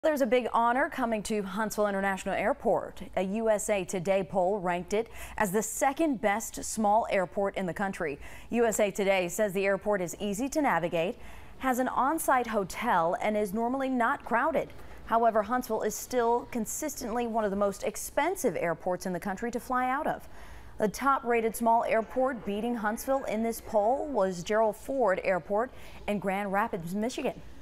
There's a big honor coming to Huntsville International Airport. A USA Today poll ranked it as the second best small airport in the country. USA Today says the airport is easy to navigate, has an on-site hotel, and is normally not crowded. However, Huntsville is still consistently one of the most expensive airports in the country to fly out of. The top-rated small airport beating Huntsville in this poll was Gerald Ford Airport in Grand Rapids, Michigan.